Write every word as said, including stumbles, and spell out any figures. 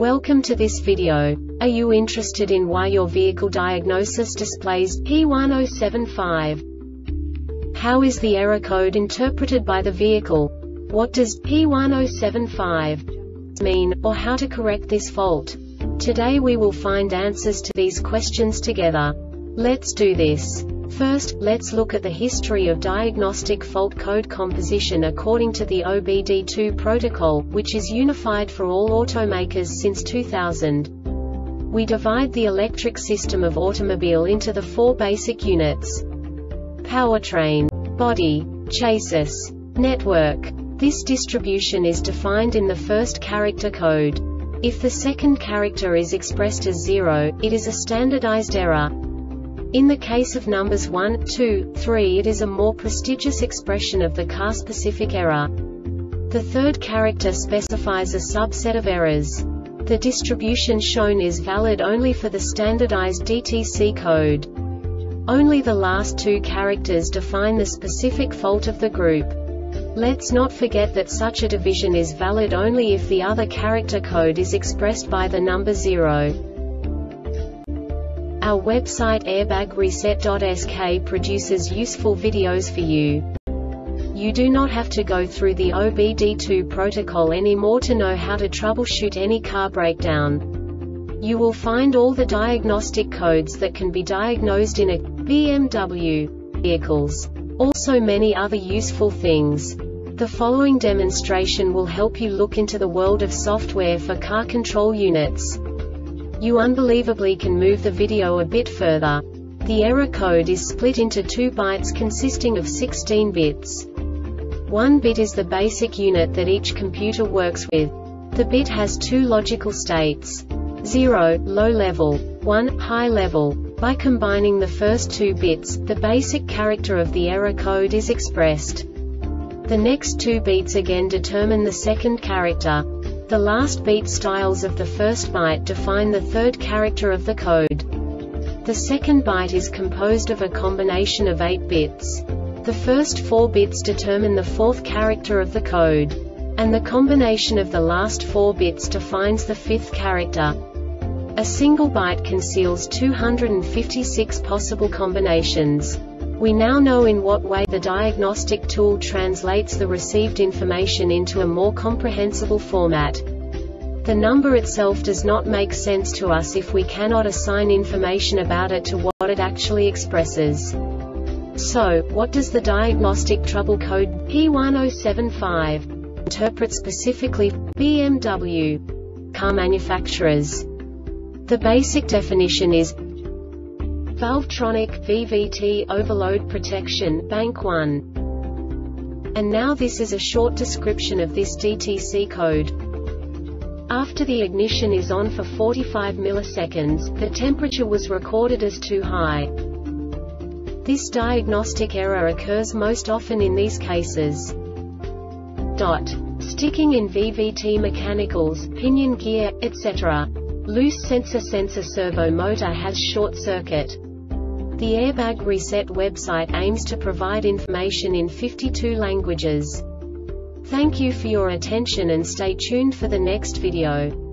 Welcome to this video. Are you interested in why your vehicle diagnosis displays P one zero seven five? How is the error code interpreted by the vehicle? What does P one zero seven five mean, or how to correct this fault? Today we will find answers to these questions together. Let's do this. First, let's look at the history of diagnostic fault code composition according to the O B D two protocol, which is unified for all automakers since two thousand. We divide the electric system of automobile into the four basic units: powertrain, body, chassis, network. This distribution is defined in the first character code. If the second character is expressed as zero, it is a standardized error. In the case of numbers one, two, three, it is a more prestigious expression of the car-specific error. The third character specifies a subset of errors. The distribution shown is valid only for the standardized D T C code. Only the last two characters define the specific fault of the group. Let's not forget that such a division is valid only if the other character code is expressed by the number zero. Our website airbag reset dot S K produces useful videos for you. You do not have to go through the O B D two protocol anymore to know how to troubleshoot any car breakdown. You will find all the diagnostic codes that can be diagnosed in a B M W vehicles. Also many other useful things. The following demonstration will help you look into the world of software for car control units. You unbelievably can move the video a bit further. The error code is split into two bytes consisting of sixteen bits. One bit is the basic unit that each computer works with. The bit has two logical states: zero, low level, one, high level. By combining the first two bits, the basic character of the error code is expressed. The next two beats again determine the second character. The last beat styles of the first byte define the third character of the code. The second byte is composed of a combination of eight bits. The first four bits determine the fourth character of the code. And the combination of the last four bits defines the fifth character. A single byte conceals two hundred fifty-six possible combinations. We now know in what way the diagnostic tool translates the received information into a more comprehensible format. The number itself does not make sense to us if we cannot assign information about it to what it actually expresses. So, what does the diagnostic trouble code P one zero seven five interpret specifically for B M W car manufacturers? The basic definition is Valvetronic V V T overload protection bank one. And now this is a short description of this D T C code. After the ignition is on for forty-five milliseconds, the temperature was recorded as too high. This diagnostic error occurs most often in these cases. Dot. Sticking in V V T mechanicals, pinion gear, et cetera. Loose sensor sensor servo motor has short circuit. The Airbag Reset website aims to provide information in fifty-two languages. Thank you for your attention and stay tuned for the next video.